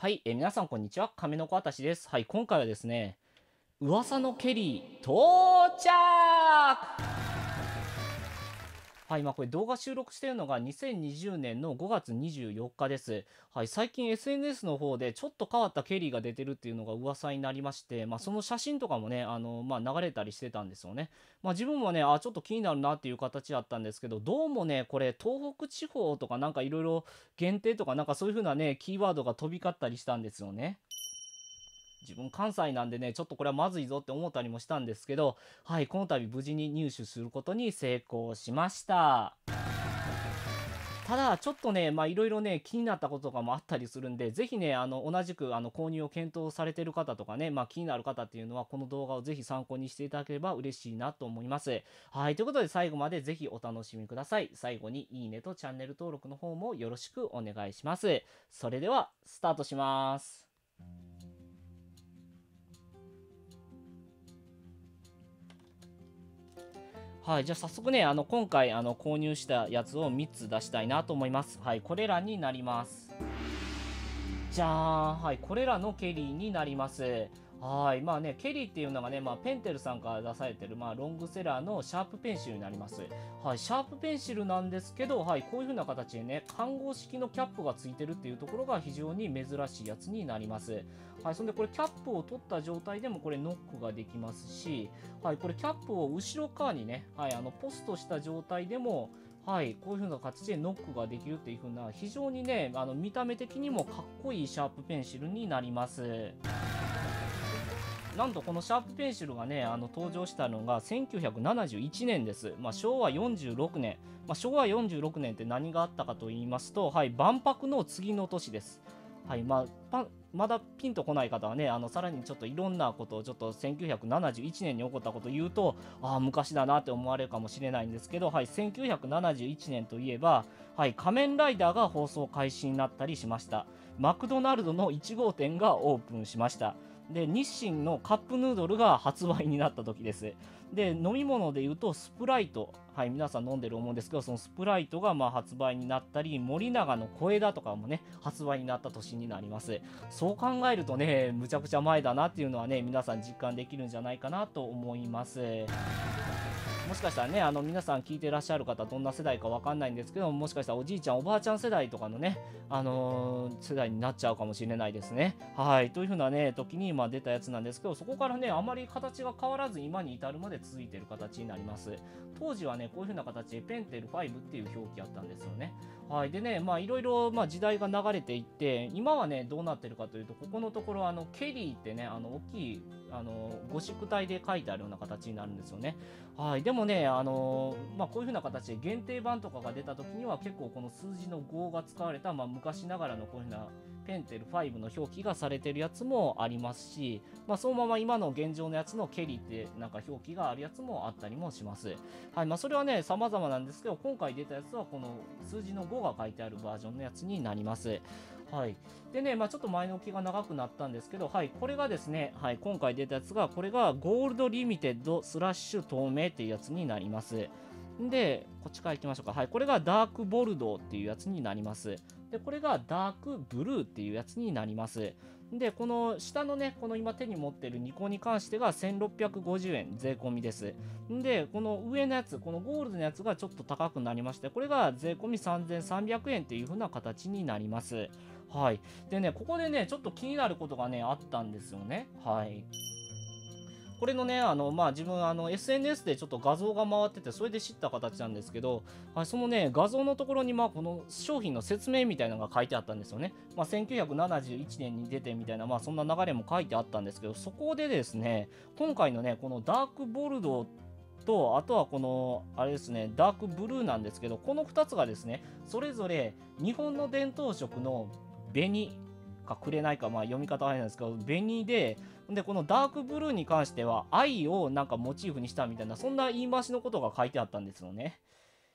はい、皆さんこんにちは。亀の子あたしです。はい、今回はですね、噂のケリー到着。はい、これ動画収録しているのが2020年の5月24日です。はい、最近 SNS の方でちょっと変わったケリーが出てるっていうのが噂になりまして、その写真とかもね、流れたりしてたんですよね。自分もね、ちょっと気になるなっていう形だったんですけど、どうもね、これ東北地方とかなんかいろいろ限定とかなんかそういう風なね、キーワードが飛び交ったりしたんですよね。自分関西なんでね、ちょっとこれはまずいぞって思ったりもしたんですけど、はい、この度無事に入手することに成功しました。ただ、ちょっとね、いろいろね、気になったこととかもあったりするんで、ぜひね、同じく、購入を検討されている方とかね、気になる方っていうのは、この動画をぜひ参考にしていただければ嬉しいなと思います。はい、ということで、最後までぜひお楽しみください。最後に、いいねとチャンネル登録の方もよろしくお願いします。それでは、スタートします。はい、じゃあ早速ね、今回購入したやつを3つ出したいなと思います。はい、これらになります。じゃーん、はい、これらのケリーになります。はい、ケリーっていうのがね、ペンテルさんから出されてる、ロングセラーのシャープペンシルになります。はい、シャープペンシルなんですけど、はい、こういう風な形でね、看護式のキャップがついてるっていうところが非常に珍しいやつになります。はい、そんでこれキャップを取った状態でもこれノックができますし、はい、これキャップを後ろ側にね、はい、ポストした状態でも、はい、こういう風な形でノックができるっていう風な、非常にね、見た目的にもかっこいいシャープペンシルになります。なんとこのシャープペンシルがね、登場したのが1971年です。昭和46年。昭和46年って何があったかと言いますと、はい、万博の次の年です。はい、まだピンとこない方はね、さらにちょっといろんなことをちょっと1971年に起こったことを言うと、昔だなって思われるかもしれないんですけど、はい、1971年といえば、はい、仮面ライダーが放送開始になったりしました。マクドナルドの1号店がオープンしました。で、日清のカップヌードルが発売になった時です。で、飲み物で言うと、スプライト。はい、皆さん飲んでる思うんですけど、そのスプライトが発売になったり、森永の小枝とかもね、発売になった年になります。そう考えるとね、むちゃくちゃ前だなっていうのはね、皆さん実感できるんじゃないかなと思います。もしかしたらね、皆さん聞いてらっしゃる方、どんな世代かわかんないんですけども、しかしたらおじいちゃん、おばあちゃん世代とかのね、世代になっちゃうかもしれないですね。はい。というふうなね、時に出たやつなんですけど、そこからね、あまり形が変わらず、今に至るまで続いている形になります。当時はね、こういうふうな形でペンテル5っていう表記あったんですよね。はい。でね、いろいろ、時代が流れていって、今はね、どうなってるかというと、ここのところ、ケリーってね、大きい、ゴシック体で書いてあるような形になるんですよね。はい、でもね、こういう風な形で限定版とかが出た時には結構この数字の5が使われた、昔ながらのこういう風なペンテル5の表記がされてるやつもありますし、そのまま今の現状のやつのケリーってなんか表記があるやつもあったりもします。はい、それはね、様々なんですけど、今回出たやつはこの数字の5が書いてあるバージョンのやつになります。はい。でね、ちょっと前置きが長くなったんですけど、はい、これがですね、はい、今回出たやつが、これがゴールドリミテッドスラッシュ透明っていうやつになります。で、こっちから行きましょうか。はい、これがダークボルドーっていうやつになります。で、これがダークブルーっていうやつになります。で、この下のね、この今手に持ってる2個に関してが1650円税込みです。で、この上のやつ、このゴールドのやつがちょっと高くなりまして、これが税込み3300円っていう風な形になります。はい。でね、ここでね、ちょっと気になることがね、あったんですよね。はい。これのね、自分、SNS でちょっと画像が回ってて、それで知った形なんですけど、はい、そのね、画像のところに、この商品の説明みたいなのが書いてあったんですよね。1971年に出てみたいな、そんな流れも書いてあったんですけど、そこでですね、今回のね、このダークボルドーと、あとはこの、あれですね、ダークブルーなんですけど、この2つがですね、それぞれ日本の伝統色の紅か紅か、読み方はあれなんですけど、紅で、このダークブルーに関しては、愛をなんかモチーフにしたみたいな、そんな言い回しのことが書いてあったんですよね。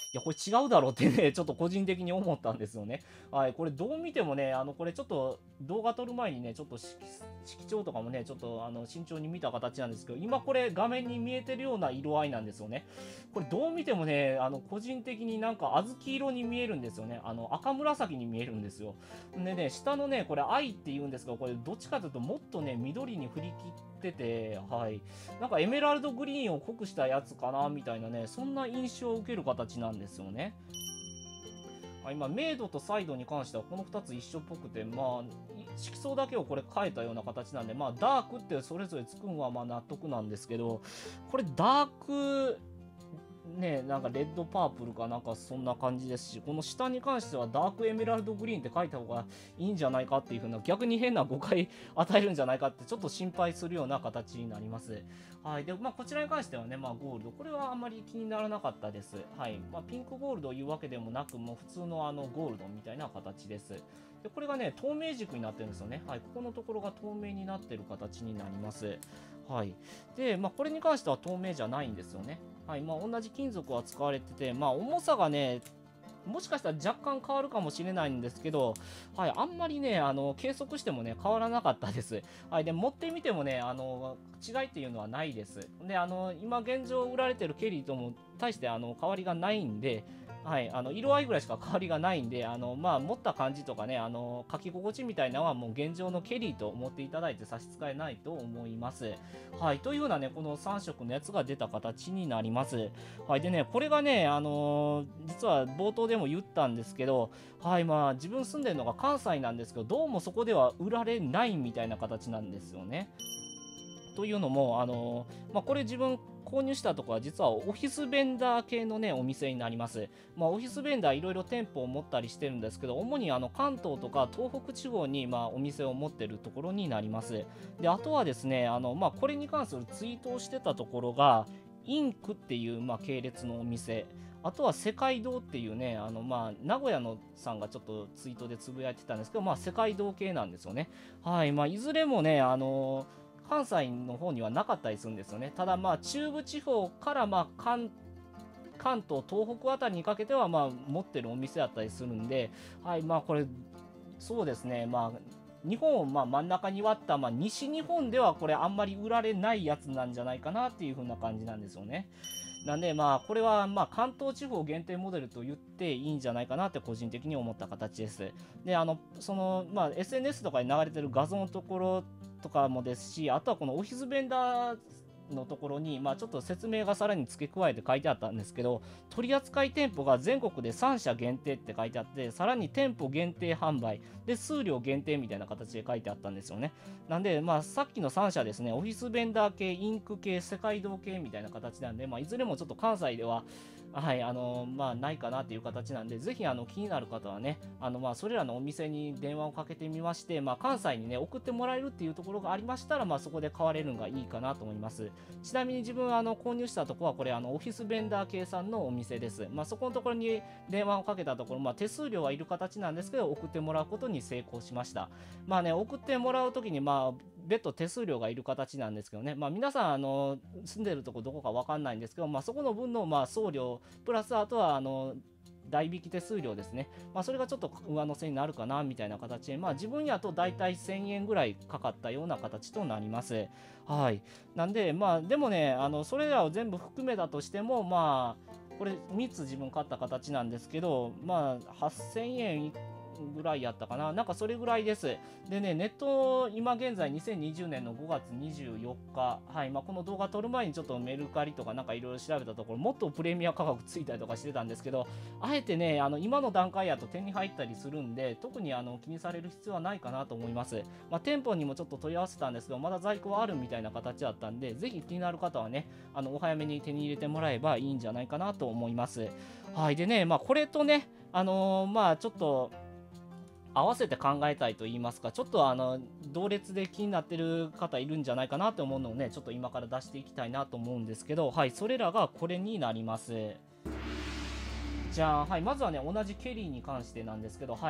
や、これ違うだろうってね、ちょっと個人的に思ったんですよね。はい、これどう見てもね、これちょっと動画撮る前にね、ちょっと色調とかもね、ちょっと慎重に見た形なんですけど、今これ画面に見えてるような色合いなんですよね。これどう見てもね、個人的になんか小豆色に見えるんですよね。赤紫に見えるんですよ。でね、下のね、これ愛って言うんですが、これどっちかというともっとね、緑に振り切ってて、はい。なんかエメラルドグリーンを濃くしたやつかな、みたいなね、そんな印象を受ける形なんですよね。今、明度とサイドに関してはこの2つ一緒っぽくて、まあ、色相だけをこれ変えたような形なんで、まあ、ダークってそれぞれつくんはまあ納得なんですけど、これダーク、ね、なんかレッドパープルかなんかそんな感じですし、この下に関してはダークエメラルドグリーンって書いた方がいいんじゃないかっていう風な、逆に変な誤解与えるんじゃないかってちょっと心配するような形になります。はい。で、まあこちらに関してはね、まあゴールド、これはあんまり気にならなかったです。はい。まあピンクゴールドを言うわけでもなく、もう普通のゴールドみたいな形です。で、これがね、透明軸になってるんですよね。はい。ここのところが透明になってる形になります。はい。で、まあこれに関しては透明じゃないんですよね。はい、まあ、同じ金属は使われてて、まあ、重さがね、もしかしたら若干変わるかもしれないんですけど、はい、あんまりね、計測してもね、変わらなかったです。はい、で、持ってみてもね、違いっていうのはないです。で、今現状売られてるケリーとも大して変わりがないんで、はい、色合いぐらいしか変わりがないんで、まあ、持った感じとかね、書き心地みたいなのはもう現状のケリーと思っていただいて差し支えないと思います。はい、というようなね、この3色のやつが出た形になります。はい、でね、これがね、実は冒頭でも言ったんですけど、はい、まあ、自分住んでるのが関西なんですけど、どうもそこでは売られないみたいな形なんですよね。というのも、まあ、これ自分購入したところは実はオフィスベンダー系のね、お店になります。まあ、オフィスベンダーいろいろ店舗を持ったりしてるんですけど、主に関東とか東北地方にまあお店を持ってるところになります。で、あとはですね、まあ、これに関するツイートをしてたところが、インクっていうまあ系列のお店、あとは世界堂っていうね、まあ、名古屋のさんがちょっとツイートでつぶやいてたんですけど、まあ、世界堂系なんですよね。はい、まあ、いずれもね、関西の方にはなかったりするんですよね。ただまあ中部地方からまあ関東、東北あたりにかけてはまあ持ってるお店だったりするんで、はい、まあこれ、そうですね、まあ日本をまあ真ん中に割った、まあ、西日本ではこれあんまり売られないやつなんじゃないかなっていう風な感じなんですよね。なんでまあこれはまあ関東地方限定モデルと言っていいんじゃないかなって個人的に思った形です。で、まあ SNS とかに流れてる画像のところとかもですし、あとはこのオフィスベンダーのところに、まあ、ちょっと説明がさらに付け加えて書いてあったんですけど、取扱店舗が全国で3社限定って書いてあって、さらに店舗限定販売で数量限定みたいな形で書いてあったんですよね。なんで、まあ、さっきの3社ですね、オフィスベンダー系、インク系、世界堂系みたいな形なんで、まあ、いずれもちょっと関西でははい、まあ、ないかなっていう形なんで、ぜひ、気になる方はね、まあ、それらのお店に電話をかけてみまして、まあ、関西にね、送ってもらえるっていうところがありましたら、まあ、そこで買われるのがいいかなと思います。ちなみに自分、購入したところは、これ、オフィスベンダー系さんのお店です。まあ、そこのところに電話をかけたところ、まあ、手数料はいる形なんですけど、送ってもらうことに成功しました。まあね、送ってもらうときに、まあ、別途手数料がいる形なんですけどね、まあ、皆さん住んでるとこどこか分かんないんですけど、まあ、そこの分のまあ送料プラスあとは代引き手数料ですね、まあ、それがちょっと上乗せになるかなみたいな形で、まあ、自分やと大体1000円ぐらいかかったような形となります。はい。なんで、まあ、でもね、それらを全部含めたとしても、まあ、これ3つ自分買った形なんですけど、まあ、8000円ぐらいやったかな。なんかそれぐらいです。でね、ネット、今現在2020年の5月24日、はい、まあ、この動画撮る前にちょっとメルカリとかなんかいろいろ調べたところ、もっとプレミア価格ついたりとかしてたんですけど、あえてね、今の段階やと手に入ったりするんで、特に気にされる必要はないかなと思います。まあ、店舗にもちょっと問い合わせたんですけど、まだ在庫はあるみたいな形だったんで、ぜひ気になる方はね、お早めに手に入れてもらえばいいんじゃないかなと思います。はい。でね、まあ、これとね、まあ、ちょっと、合わせて考えたいと言いますか、ちょっと同列で気になってる方いるんじゃないかなと思うのをね、ちょっと今から出していきたいなと思うんですけど、はい、それらがこれになります。じゃあ、はい、まずはね、同じケリーに関してなんですけど、はい、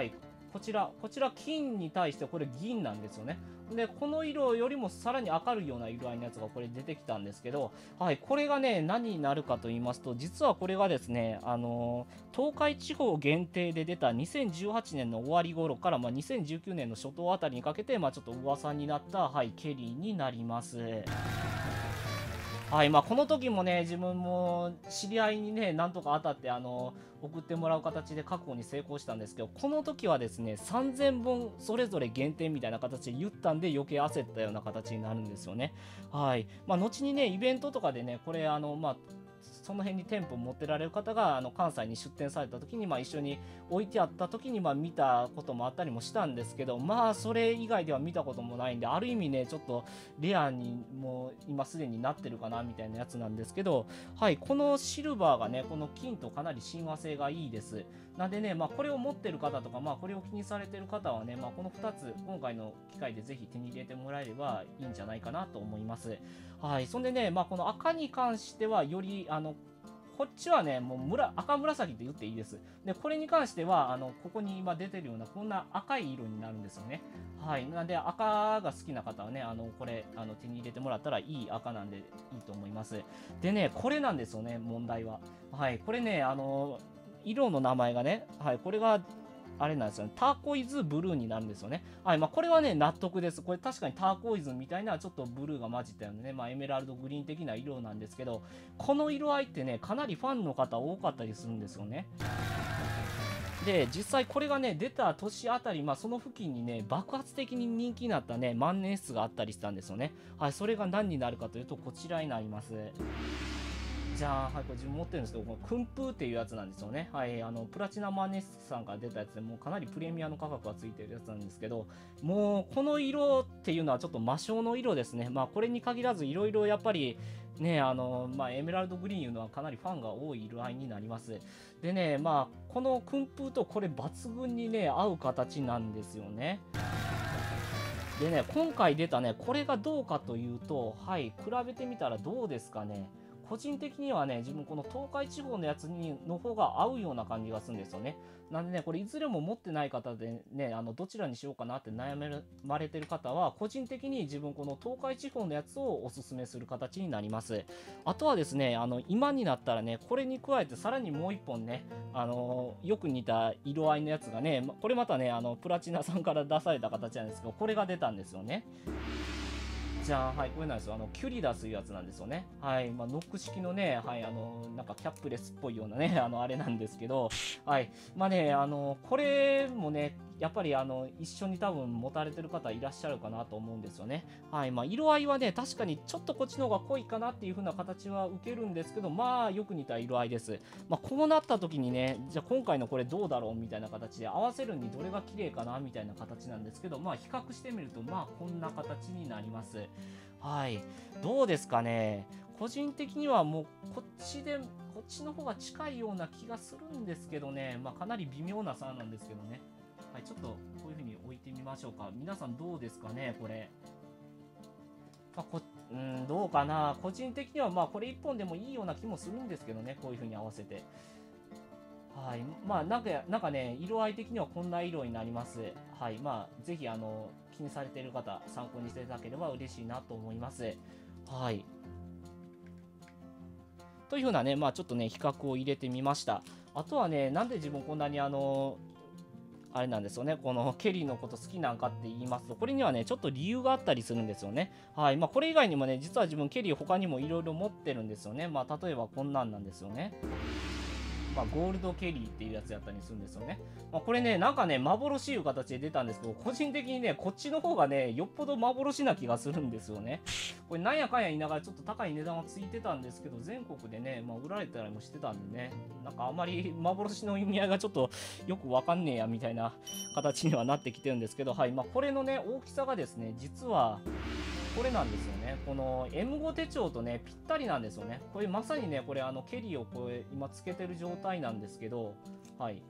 こちら金に対してこれ銀なんですよね。でこの色よりもさらに明るいような色合いのやつがこれ出てきたんですけど、はい、これがね何になるかと言いますと、実はこれがですね東海地方限定で出た2018年の終わり頃から、2019年の初頭あたりにかけて、ちょっと噂になった、はい、ケリーになります。はい、この時もね、自分も知り合いにね、なんとか当たって、送ってもらう形で確保に成功したんですけど、この時はですね、3000本それぞれ限定みたいな形で言ったんで、余計焦ったような形になるんですよね。はい。後にね、イベントとかでね、これ、その辺に店舗持ってられる方が関西に出店された時に、一緒に置いてあった時に見たこともあったりもしたんですけど、それ以外では見たこともないんで、ある意味ねちょっとレアにもう今すでになってるかなみたいなやつなんですけど、はい、このシルバーがねこの金とかなり親和性がいいです。なんでね、これを持ってる方とか、これを気にされてる方はね、この2つ今回の機会でぜひ手に入れてもらえればいいんじゃないかなと思います。はい、そんでね、この赤に関してはよりこっちはね、もう赤紫って言っていいです。で、これに関しては、ここに今出てるような、こんな赤い色になるんですよね。はい。なんで、赤が好きな方はね、これ、手に入れてもらったらいい赤なんでいいと思います。でね、これなんですよね、問題は。はい。これね、色の名前がね、はい、これが、あれなんですよね。ターコイズブルーになるんですよね。はい。これはね、納得です。これ確かにターコイズみたいなちょっとブルーが混じったようなね、エメラルドグリーン的な色なんですけど、この色合いってね、かなりファンの方多かったりするんですよね。で、実際これがね、出た年あたり、その付近にね、爆発的に人気になったね、万年筆があったりしたんですよね。はい。それが何になるかというと、こちらになります。じゃあ、はい、これ自分持ってるんですけど、このクンプーっていうやつなんですよね。はい、プラチナマネスさんから出たやつでもうかなりプレミアの価格がついてるやつなんですけど、もうこの色っていうのはちょっと魔性の色ですね。これに限らずいろいろやっぱりね、エメラルドグリーンいうのはかなりファンが多い色合いになります。でね、このクンプーとこれ抜群にね、合う形なんですよね。でね、今回出たね、これがどうかというと、はい、比べてみたらどうですかね。個人的にはね、自分この東海地方のやつの方が合うような感じがするんですよね。なんでね、これいずれも持ってない方でね、どちらにしようかなって悩まれてる方は、個人的に自分この東海地方のやつをおすすめする形になります。あとはですね、今になったらね、これに加えてさらにもう一本ね、よく似た色合いのやつがね、これまたね、プラチナさんから出された形なんですけど、これが出たんですよね。じゃあ、はい、これなんですよ。キュリダスいうやつなんですよね。はい、ノック式のね、はい、なんかキャップレスっぽいようなね、あれなんですけど、はい、これもね、やっぱり一緒に多分持たれてる方いらっしゃるかなと思うんですよね。はい、色合いはね、確かにちょっとこっちの方が濃いかなっていう風な形は受けるんですけど、よく似た色合いです。こうなった時にね、じゃあ今回のこれどうだろうみたいな形で合わせるにどれが綺麗かなみたいな形なんですけど、比較してみると、こんな形になります。はい、どうですかね。個人的にはもうこっちの方が近いような気がするんですけどね、かなり微妙な差なんですけどね。はい、ちょっとこういう風に置いてみましょうか。皆さんどうですかね、これ。どうかな。個人的にはこれ1本でもいいような気もするんですけどね、こういう風に合わせて。はい、なんかね、色合い的にはこんな色になります。はい、ぜひ気にされている方、参考にしていただければ嬉しいなと思います。はい。というふうなね、ちょっとね、比較を入れてみました。あとはね、なんで自分こんなにあれなんですよね、このケリーのこと好きなんかって言いますと、これにはね、ちょっと理由があったりするんですよね。はい。これ以外にもね、実は自分ケリー他にもいろいろ持ってるんですよね。例えばこんなんなんですよね。ゴールドケリーっていうやつやったりするんですよね。これね、なんかね、幻いう形で出たんですけど、個人的にね、こっちの方がね、よっぽど幻な気がするんですよね。これなんやかんや言いながらちょっと高い値段はついてたんですけど、全国でね、売られたりもしてたんでね、なんかあまり幻の意味合いがちょっとよくわかんねえやみたいな形にはなってきてるんですけど、はい、これのね、大きさがですね、実は、これなんですよね。この M5 手帳とね、ぴったりなんですよね。これまさにね、これケリーをこれ今つけてる状態なんですけど、はい。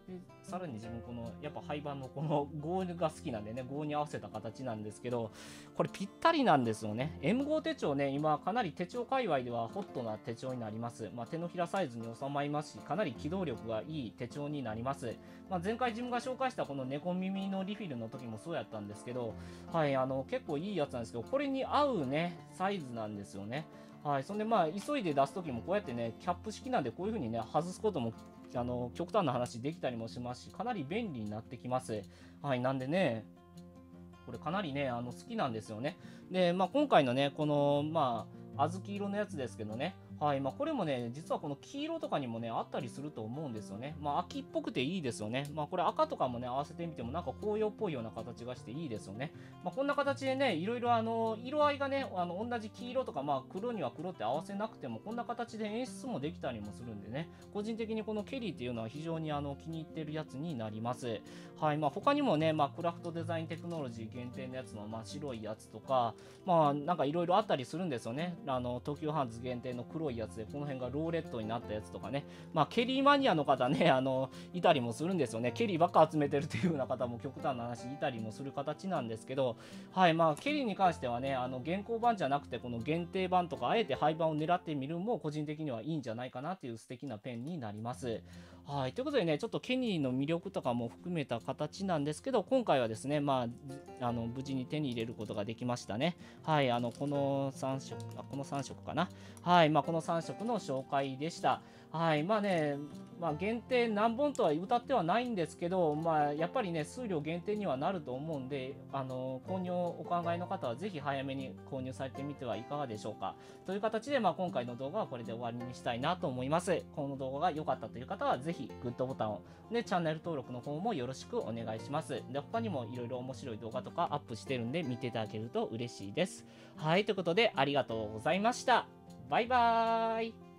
でさらに自分このやっぱ廃盤のこのゴーが好きなんでね、ゴーに合わせた形なんですけど、これぴったりなんですよね。 M5 手帳ね、今かなり手帳界隈ではホットな手帳になります。手のひらサイズに収まりますし、かなり機動力がいい手帳になります。前回自分が紹介したこの猫耳のリフィルの時もそうやったんですけど、はい、結構いいやつなんですけど、これに合うねサイズなんですよね。はい、そんで急いで出す時もこうやってね、キャップ式なんでこういう風にね外すことも極端な話できたりもしますし、かなり便利になってきます。はい、なんでね、これかなりね好きなんですよね。で、今回のねこの小豆色のやつですけどね、はい、これもね実はこの黄色とかにもねあったりすると思うんですよね。秋っぽくていいですよね。これ赤とかもね合わせてみてもなんか紅葉っぽいような形がしていいですよね。こんな形でねいろいろ色合いがね同じ黄色とか黒には黒って合わせなくてもこんな形で演出もできたりもするんでね、個人的にこのケリーっていうのは非常に気に入ってるやつになります。はい、他にもねクラフトデザインテクノロジー限定のやつの白いやつとかなんかいろいろあったりするんですよね。東急ハンズ限定の黒いやつでこの辺がローレッドになったやつとかね、ケリーマニアの方ねいたりもするんですよね。ケリーばっか集めてるっていうような方も極端な話いたりもする形なんですけど、はい、ケリーに関してはね現行版じゃなくてこの限定版とかあえて廃盤を狙ってみるのも個人的にはいいんじゃないかなっていう素敵なペンになります。はい、ということでねちょっとケニーの魅力とかも含めた形なんですけど、今回はですね無事に手に入れることができましたね。はい、この3色この3色かな。はい、この3色の紹介でした。はい、限定何本とは歌ってはないんですけど、やっぱりね数量限定にはなると思うんで、購入をお考えの方はぜひ早めに購入されてみてはいかがでしょうか。という形で今回の動画はこれで終わりにしたいなと思います。この動画が良かったという方はぜひグッドボタンをでチャンネル登録の方もよろしくお願いします。で他にもいろいろ面白い動画とかアップしてるんで見ていただけると嬉しいです。はい、ということでありがとうございました。バイバーイ。